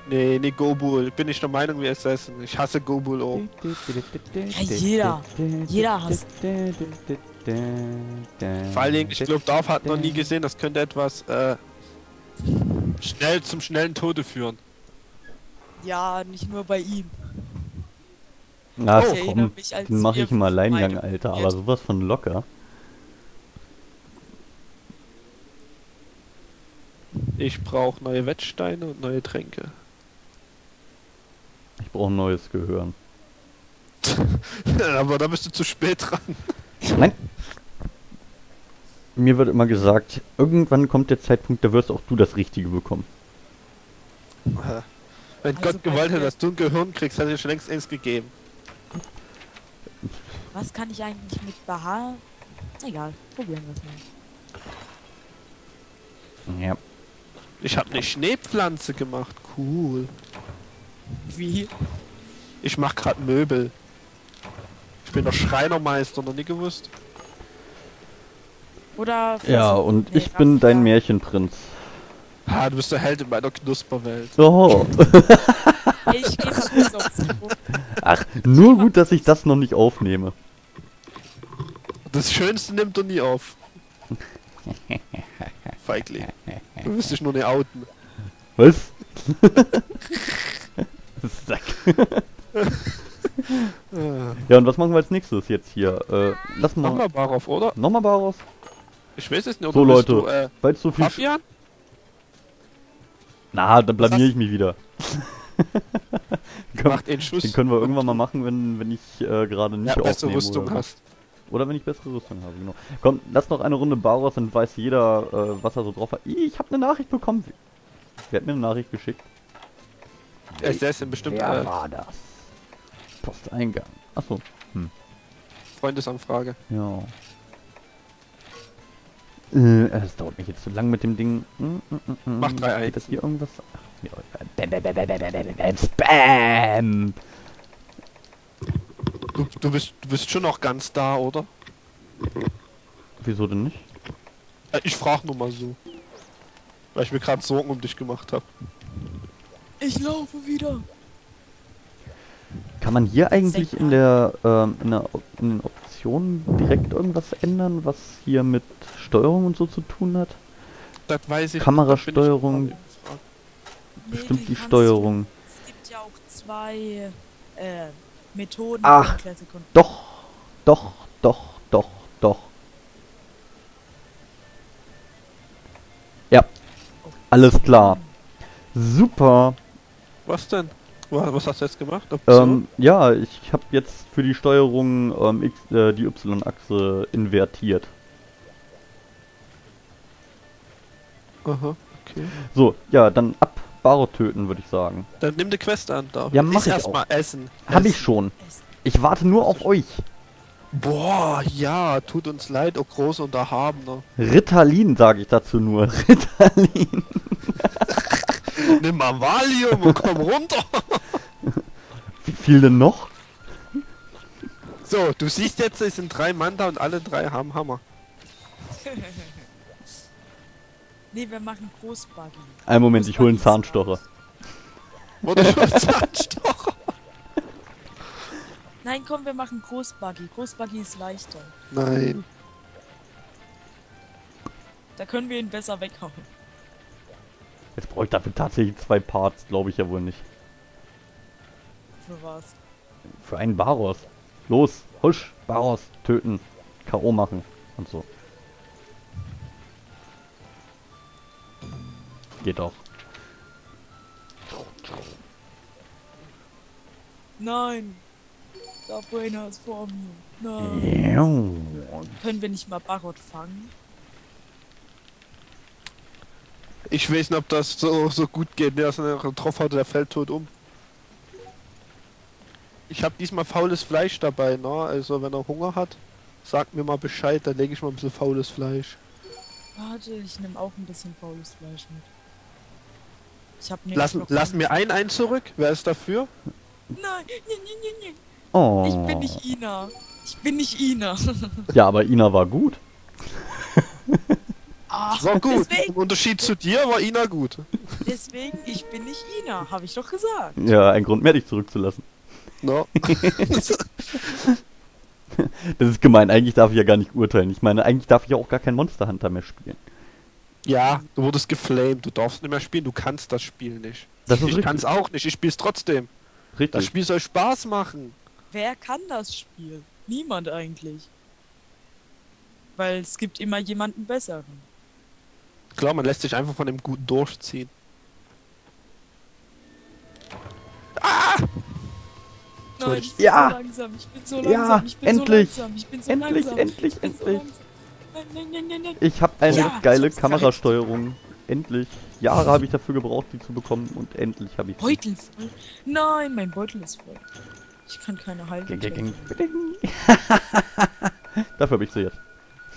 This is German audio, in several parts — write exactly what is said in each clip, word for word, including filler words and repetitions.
Nee, nee, Gobul. Bin ich der Meinung wie Assassin. Ich hasse Gobul auch. Ja, jeder. Jeder hasst. Vor allen Dingen, ich glaube, Darf hat noch nie gesehen, das könnte etwas äh, schnell zum schnellen Tode führen. Ja, nicht nur bei ihm. Na Oh, Ich erinnere komm, mich, als den mach wir ich im Alleingang, beide Alter, aber probiert. sowas von locker. Ich brauche neue Wettsteine und neue Tränke. Ich brauche ein neues Gehirn. Aber da bist du zu spät dran. Nein! Mir wird immer gesagt, irgendwann kommt der Zeitpunkt, da wirst auch du das Richtige bekommen. Äh, Wenn Also Gott bei gewollt hätte, mir- dass du ein Gehirn kriegst, hätte ich schon längst eins gegeben. Was kann ich eigentlich mit Bahar? Egal, probieren wir es mal. Ja. Ich habe eine Schneepflanze gemacht. Cool. Wie? Ich mach grad Möbel. Ich bin der Schreinermeister, noch nie gewusst. Oder... Ja, Versuch- und nee, ich bin dein Raffia. Märchenprinz. Ha, du bist der Held in meiner Knusperwelt. Oh. Ich geh mal kurz aufs Niveau. Ach, nur gut, dass ich das noch nicht aufnehme. Das Schönste nimmt er nie auf. Feigling. Du wirst dich nur nicht outen. Was? Sack. Ja, und was machen wir als nächstes jetzt hier? Äh, lass mal... Mach mal Barov, oder? Nochmal Baros? Ich weiß es nicht, oder So, bist Leute, du, äh, weil so viel... Sch- Fabian? Na, dann blamier hast- ich mich wieder. Komm, Macht den Schuss. den können wir irgendwann mal machen, wenn, wenn ich äh, gerade nicht Ja, bessere aufnehme Rüstung oder so. hast. Oder wenn ich bessere Rüstung habe, genau. Komm, lass noch eine Runde Baros, dann weiß jeder, äh, was er so drauf hat. Ih, ich habe eine Nachricht bekommen. Wer hat mir eine Nachricht geschickt? Es ist bestimmt Wer äh, war das? Posteingang. Achso, Freundesanfrage. ja. Äh, es dauert mich jetzt zu lang mit dem Ding. Mm, mm, mm, mm. Mach drei Geht das eins. hier irgendwas? Ach, ja, bam, bam, bam, bam, bam, bam, bam, Spam! Du, du, bist, du bist schon noch ganz da, oder? Wieso denn nicht? Äh, ich frag nur mal so. Weil ich mir gerade Sorgen um dich gemacht habe. Ich laufe wieder. Kann man hier eigentlich in der, ähm, in, der Op- in den Optionen direkt irgendwas ändern, was hier mit Steuerung und so zu tun hat? Das weiß ich. Kamerasteuerung. nicht, da bin ich gerade Nee, Bestimmt die kannst Steuerung. Du, es gibt ja auch zwei äh, Methoden Ach. von Classic und Doch, doch, doch, doch, doch. Ja, alles klar. Super. Was denn? Was, was hast du jetzt gemacht? Option? Ähm, ja, ich habe jetzt für die Steuerung ähm, X, äh, die Y-Achse invertiert. Aha, okay. So, ja, dann ab Baro töten, würde ich sagen. Dann nimm die Quest an, da. Ja, mach Iss ich erst mal essen. Hab ich Essen. schon. Essen. Ich warte nur auf euch. Boah, ja, tut uns leid, oh groß und erhabener. Ritalin sage ich dazu nur. Ritalin. Nimm mal Valium und komm runter. Wie viel denn noch? So, du siehst jetzt, es sind drei Mann da und alle drei haben Hammer. Nee, wir machen Großbuggy. Einen Moment, ich hole einen Zahnstocher. Oder schon Zahnstocher. Nein, komm, wir machen Großbuggy. Großbuggy ist leichter. Nein. Da können wir ihn besser weghauen. Jetzt brauche ich dafür tatsächlich zwei Parts, glaube ich ja wohl nicht. Für was? Für einen Baros. Los, husch, Baros, töten, K O machen und so. Geht auch. Nein! Da Brainer ist vor mir. Nein. Können wir nicht mal Barot fangen? Ich weiß nicht, ob das so, so gut geht. Der ist drauf hatte, der fällt tot um. Ich habe diesmal faules Fleisch dabei, ne? Also wenn er Hunger hat, sagt mir mal Bescheid, dann lege ich mal ein bisschen faules Fleisch. Warte, ich nehme auch ein bisschen faules Fleisch mit. Ich hab nämlich Lassen, noch lassen wir ein ein zurück. Wer ist dafür? Nein, nee, nee, nee, nee. Oh. Ich bin nicht Ina. Ich bin nicht Ina. Ja, aber Ina war gut. Ah, War gut. Deswegen, Im Unterschied zu dir war Ina gut. deswegen, ich bin nicht Ina, habe ich doch gesagt. Ja, ein Grund mehr, dich zurückzulassen. No. Das ist gemein, eigentlich darf ich ja gar nicht urteilen. Ich meine, eigentlich darf ich ja auch gar kein Monster Hunter mehr spielen. Ja, du wurdest geflamed, du darfst nicht mehr spielen, du kannst das Spiel nicht. Das ist Ich richtig. kann's auch nicht, ich spiel's trotzdem. Das Richtig. Spiel soll Spaß machen. Wer kann das Spiel? Niemand eigentlich. Weil es gibt immer jemanden besseren. Klar, man lässt sich einfach von dem Guten durchziehen. Nein, ich bin Ja. so langsam, ich bin so Ja, langsam, ich bin endlich. so langsam, ich bin so Endlich, langsam. endlich, ich bin so endlich. langsam. Nein, nein, nein, nein, nein. Ich habe eine Ja, geile ich hab's Kamerasteuerung. Endlich. Jahre habe ich dafür gebraucht, die zu bekommen und endlich habe ich sie. Beutel voll. Nein, mein Beutel ist voll. Ich kann keine halten. Ging, ging, ging. Dafür habe ich sie jetzt.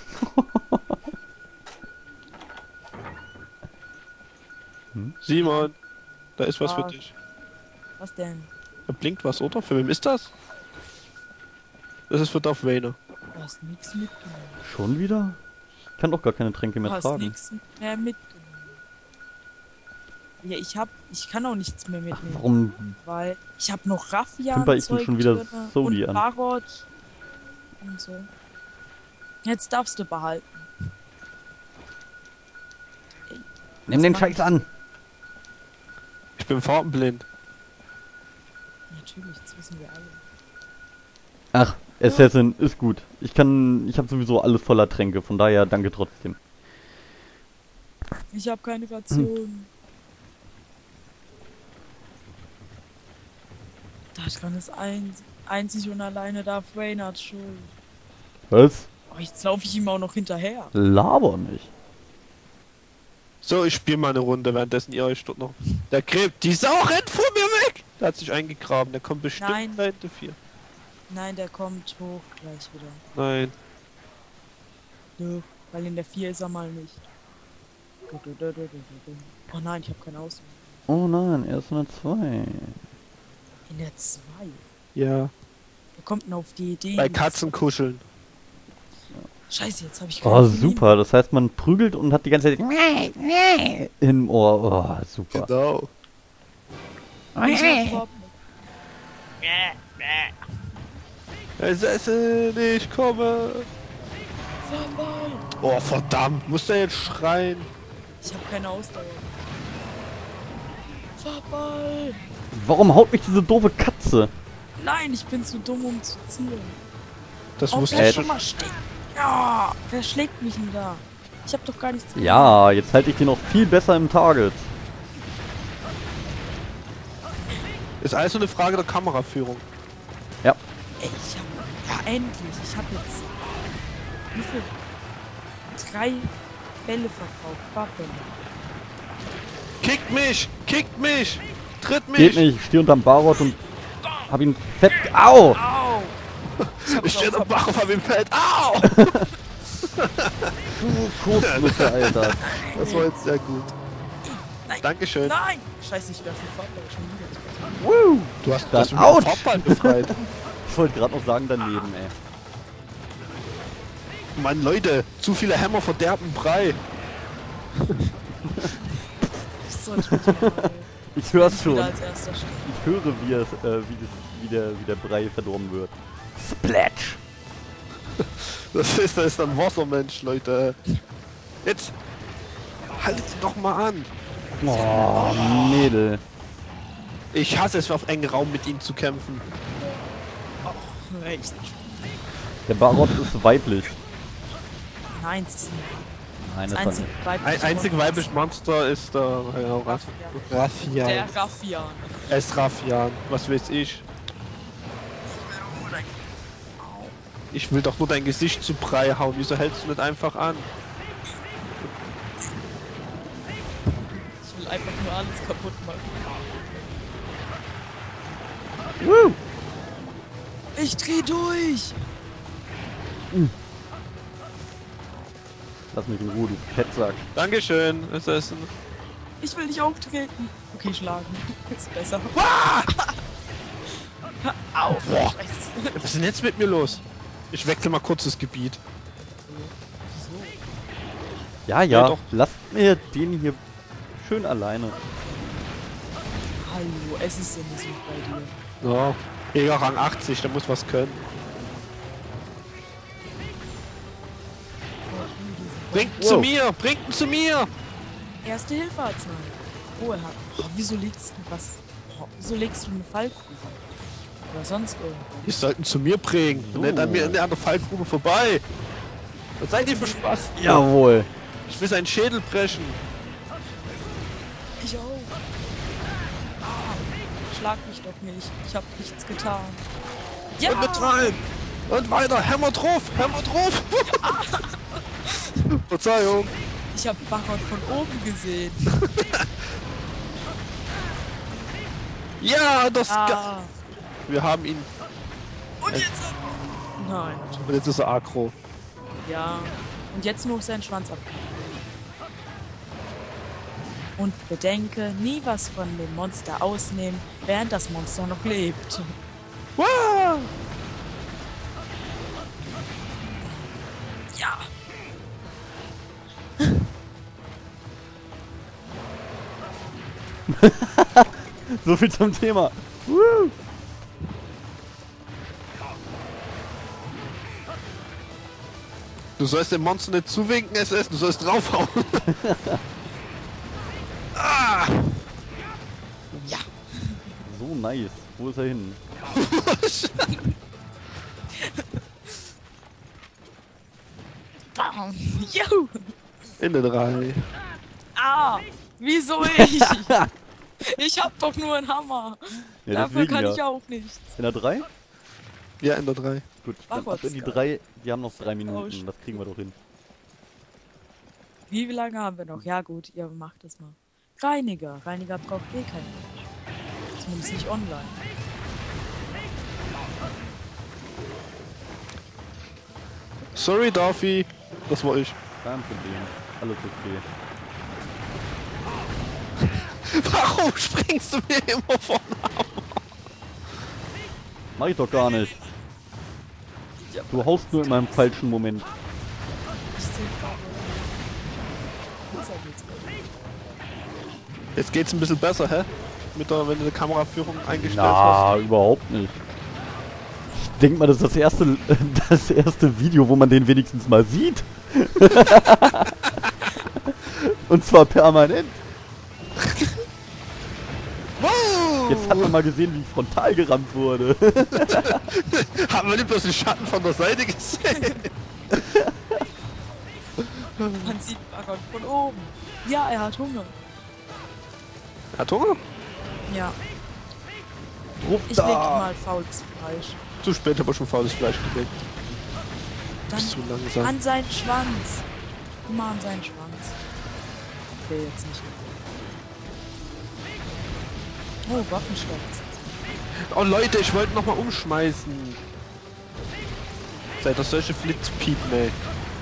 Simon, da ist was für Ah. dich. Was denn? Da blinkt was, oder? Für wem ist das? Das ist für Darth Vader. Du hast nichts mitgenommen. Schon wieder? Ich kann doch gar keine Tränke Du mehr hast tragen. nichts mehr mitgenommen. Ja, ich hab, ich kann auch nichts mehr mitnehmen, Warum? weil ich habe noch Raffian Pimper ich mir schon wieder drinne Soli und an? Barot und so. Jetzt darfst du behalten. Ey, Nimm was den mach Scheiß ich? an! Ich bin farbenblind. Natürlich, das wissen wir alle. Ach, Assassin ist gut. Ich kann, ich habe sowieso alles voller Tränke, von daher danke trotzdem. Ich habe keine Ration. Daran ist eins, einzig und alleine Darth Vader schuld. Was? Oh, jetzt laufe ich ihm auch noch hinterher. Laber nicht. So, ich spiele mal eine Runde, währenddessen ihr euch dort noch... Der Krebs, die Sau rennt vor mir weg! Der hat sich eingegraben, der kommt bestimmt Nein. in Seite vier. Nein, der kommt hoch gleich wieder. Nein. Doch, weil in der vier ist er mal nicht. Oh nein, ich habe keine Auswahl. Oh nein, er ist in der zwei. In der zwei. Ja. Wer kommt denn auf die Idee? Bei in die Katzen kuscheln. zwei? Scheiße, jetzt habe ich keine Oh, Familie. super. Das heißt, man prügelt und hat die ganze Zeit im Ohr. Oh, super. Genau. Ich hab überhaupt nicht. Assassin, ich komme! Vorbei. Oh, verdammt, muss der jetzt schreien? Ich habe keine Ausdauer. Vorbei. Warum haut mich diese doofe Katze? Nein, ich bin zu dumm, um zu zielen. Das Oh, wusste bleib ich doch schon. mal stehen. Ja, wer schlägt mich denn da? Ich habe doch gar nichts gemacht. Ja, jetzt halte ich den noch viel besser im Target. Ist alles nur eine Frage der Kameraführung. Ja. Ey, ich hab... Ja, endlich. Ich habe jetzt... Wie viel? Drei Bälle verkauft. Wappen. Kickt mich! Kickt mich! Tritt mich! Geht nicht, ich stehe unterm Barot und hab ihn fett. Au! Au! Ich stehe am Bach auf dem Feld. Au! Du Kurzmutter, Alter. Das war jetzt sehr gut. Nein. Dankeschön. Nein! Scheiße, ich werfe den Fahrball schon wieder. Woo! Du hast Das das Autsch! Fahrball befreit. Ich wollte gerade noch sagen, daneben, ey. Mann, Leute, zu viele Hämmer verderben Brei. Ich sollte mich mal... Ich hör's wieder schon. als erster stehen. Ich höre, wie, es, äh, wie, das, wie, der, wie der Brei verdorben wird. Splatsch! Das ist, das ist ein Wassermensch, Leute. Jetzt haltet ihn doch mal an. Oh, Mädel. Ich hasse es, auf engen Raum mit ihm zu kämpfen. Ach, echt. Der Barot ist weiblich. Nein, es ist nicht. Nein, Das das war einzige nicht. weibliche Ein einzig Monster weibliches Monster ist der ja, Raff Raffian. Der Raffian. Er ist Raffian, was weiß ich. Ich will doch nur dein Gesicht zu Brei hauen. Wieso hältst du nicht einfach an? Ich will einfach nur alles kaputt machen. Woo! Ich dreh durch! Lass mich in Ruhe, du Fettsack. Dankeschön. Es ist ein Ich will dich auftreten. Okay, schlagen. Ist besser. Au! Boah. Scheiße. Was ist denn jetzt mit mir los? Ich wechsle mal kurz das Gebiet. Ja, ja, doch. lasst mir den hier schön alleine. Hallo, es ist ja nicht so bei dir. Ja. Jäger Rang achtzig, der muss was können. Bringt ihn Wow. zu mir! Bringt ihn zu mir! Erste Hilfe Arznei. Oh, er hat. Oh, wieso legst du was? Oh, wieso legst du eine Fallgrube? Oder sonst irgendwas? Die sollten zu mir bringen. So. Und nicht an mir in der anderen Fallgrube vorbei. Was seid ihr für Spaß? Jawohl. Ich will seinen Schädel brechen. Ich auch. Schlag mich doch nicht. Ich hab nichts getan. Ja! Und mit rein! Und weiter! Hämmer drauf! Hämmer drauf! Verzeihung! Ich hab Barot von oben gesehen. Ja, das... Ga Ah. Wir haben ihn... Und jetzt... Nein. Und jetzt ist er aggro. Ja. Und jetzt nur seinen Schwanz ab. Und bedenke, nie was von dem Monster ausnehmen, während das Monster noch lebt. Wow! Ja. So viel zum Thema. Woo. Du sollst dem Monster nicht zuwinken, S S, du sollst draufhauen. Ah! Ja. So nice. Wo ist er hin? Bam. Juhu. In der drei. Ah. Wieso ich? Ich hab doch nur einen Hammer. Ja, Dafür deswegen kann ja. ich auch nichts. In der drei? Ja, in der drei. Gut, dann ab in die Barotska. drei. Wir haben noch drei Minuten. Tausch. Das kriegen wir doch hin. Wie lange haben wir noch? Ja gut, ihr macht es mal. Reiniger. Reiniger braucht eh keinen Mensch. Zumindest nicht online. Sorry, Darfi. Das war ich. Kein Problem. Alles okay. Warum springst du mir immer vorne ab? Mach ich doch gar nicht. Du haust nur in meinem falschen Moment. Ich seh gerade. Wo ist er jetzt? Jetzt geht's ein bisschen besser, hä? Mit der, wenn du die Kameraführung eingestellt Na, überhaupt nicht. Ich denk mal, das ist das erste, das erste Video, wo man den wenigstens mal sieht. Und zwar permanent. hast. Wow! Jetzt hat man mal gesehen, wie frontal gerammt wurde. Haben wir nicht bloß den Schatten von der Seite gesehen? Man sieht Barot von oben. Ja, er hat Hunger. Hat Hunger? Ja. Ruf Ich leg ihm da. mal faules Fleisch. Zu spät, aber schon faules Fleisch gelegt. Dann Bist zu langsam. an seinen Schwanz. Immer an seinen Schwanz. Ich will jetzt nicht. Oh, Waffenstoff. Oh Leute, ich wollte noch mal umschmeißen. Seid ihr solche Flitzpiepen, ey.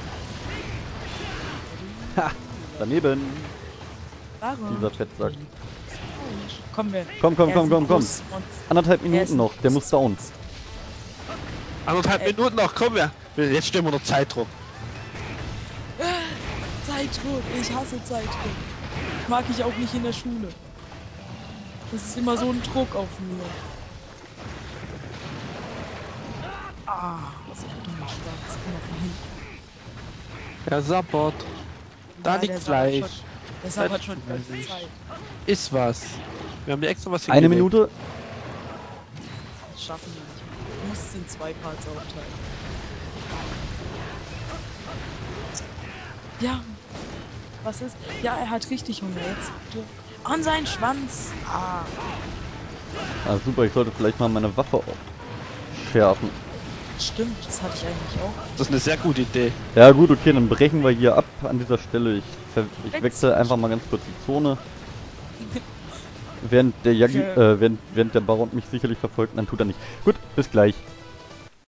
Ha, daneben. Warum? Dieser Fettsack. Komm, wir. Komm, komm, Er komm, ist komm, ein komm. großes Monster. Anderthalb Er ist Minuten ein noch. Der muss großes down. Monster. Anderthalb Ey. Minuten noch, komm her. Jetzt stehen wir unter Zeitdruck. Zeitdruck. Ich hasse Zeitdruck. Mag ich auch nicht in der Schule. Das ist immer so ein Druck auf mir. Ah, was ein dummer Schwanz. Immer von hinten. Ja, Sabbert. Da Ja, liegt der Fleisch. sabbert schon- Der sabbert schon die ganze Fleisch. Zeit. Ist was. Wir haben dir extra was Eine hingelegt. Minute. Das schaffen wir nicht. Du musst es in zwei Parts aufteilen. Ja. Was ist? Ja, er hat richtig Hunger jetzt. Du- An seinen Schwanz. Ah. Ah, super, ich sollte vielleicht mal meine Waffe schärfen. Stimmt, das hatte ich eigentlich auch. Das ist eine sehr gute Idee. Ja gut, okay, dann brechen wir hier ab an dieser Stelle. Ich, ver ich Wechsel. wechsle einfach mal ganz kurz die Zone. Während der Yagi, Okay. äh, während, während der Baron mich sicherlich verfolgt, dann tut er nicht. Gut, bis gleich.